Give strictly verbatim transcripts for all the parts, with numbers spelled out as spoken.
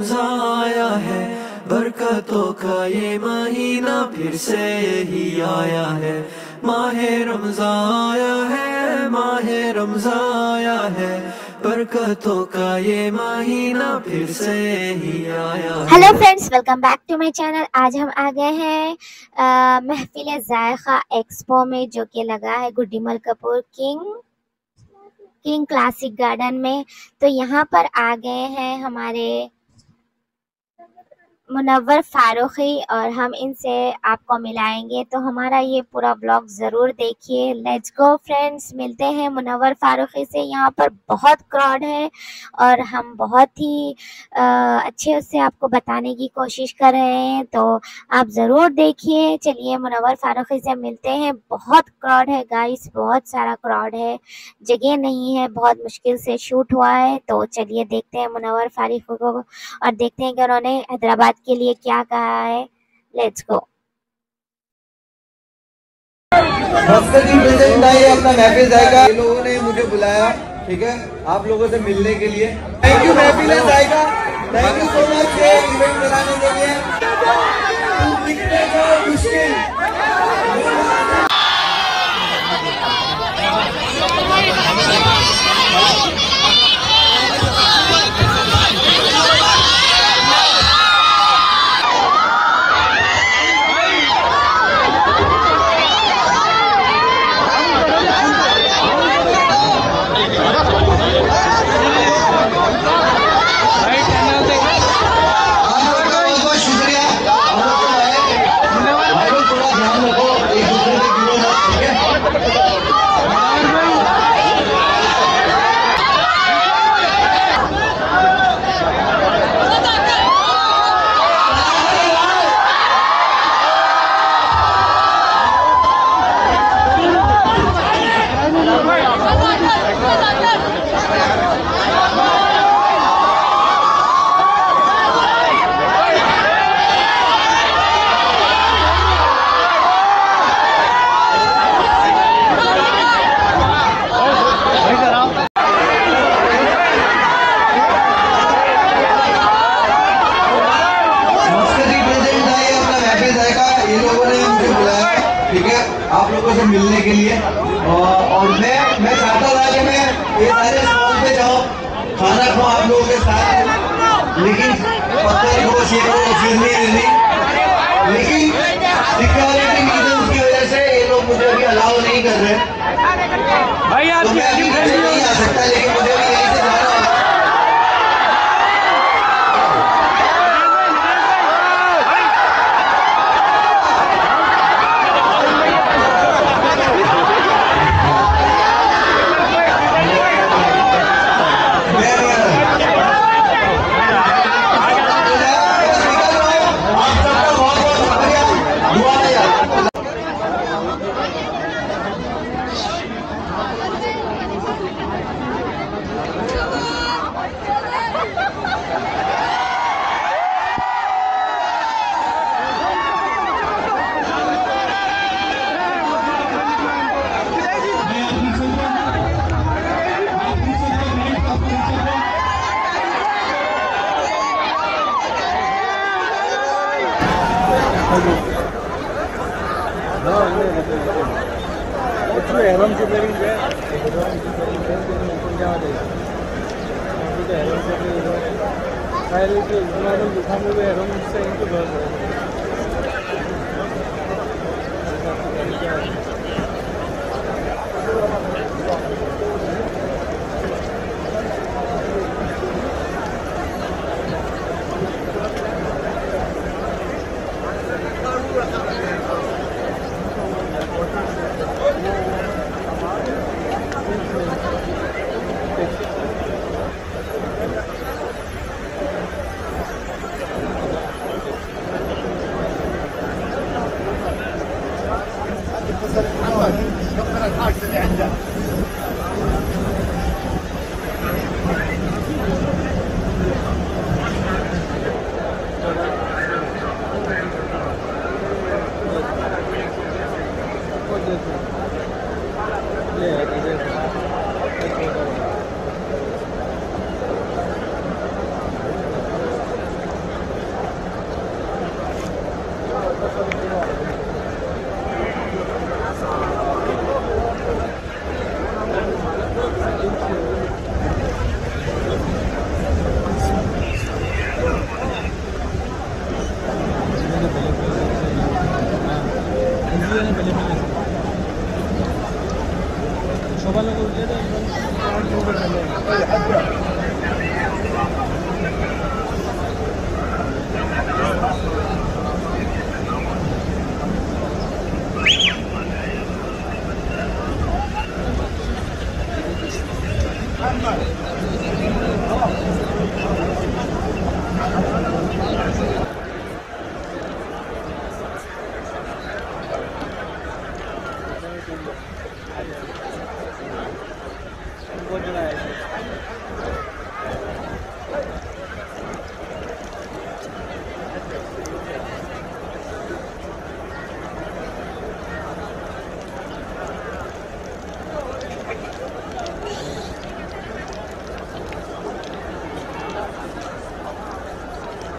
रमज़ान आया है, बरकतों का ये महीना फिर से ही आया है। माहे रमज़ान आया है, माहे रमज़ान आया है, बरकतों का ये महीना फिर से ही आया है। Hello friends, welcome back to my channel. आज हम आ गए हैं महफिल जायका एक्सपो में, जो कि लगा है Guddimal Kapoor king king classic garden में। तो यहाँ पर आ गए हैं हमारे मुनव्वर फारूकी और हम इनसे आपको मिलाएंगे, तो हमारा ये पूरा व्लॉग ज़रूर देखिए। लेट्स गो फ्रेंड्स, मिलते हैं मुनव्वर फारूकी से। यहाँ पर बहुत क्राउड है और हम बहुत ही आ, अच्छे से आपको बताने की कोशिश कर रहे हैं, तो आप ज़रूर देखिए। चलिए मुनव्वर फारूकी से मिलते हैं। बहुत क्राउड है गाइस, बहुत सारा क्राउड है, जगह नहीं है, बहुत मुश्किल से शूट हुआ है। तो चलिए देखते हैं मुनव्वर फारूकी को और देखते हैं कि उन्होंने हैदराबाद के लिए क्या कहा है। Let's go. प्रेसिडेंट आई है अपना महफिल जाएगा। ये लोगों ने मुझे बुलाया, ठीक है, आप लोगों से मिलने के लिए। थैंक यू महफिल जाएगा, थैंक यू सो मच ये इवेंट कराने के लिए। मुश्किल आप लोगों से मिलने के लिए। और मैं मैं चाहता था कि मैं ये सारे स्टॉल पे जाऊँ, खाना खाऊँ आप लोगों के साथ, लेकिन पता नहीं वो चीज नहीं मिली। लेकिन सिक्योरिटी रीजन की वजह से ये लोग मुझे अभी अलाउ नहीं कर रहे, तो मैं अभी घर नहीं आ सकता, लेकिन मुझे भी यहीं से जाना होगा।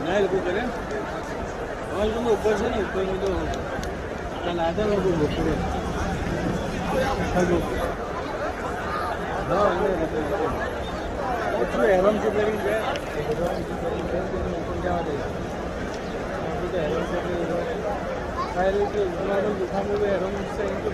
ऊपर से नहीं ऊपर में जो चलाया था वो ऊपर एरम से करेंगे एरम से इनको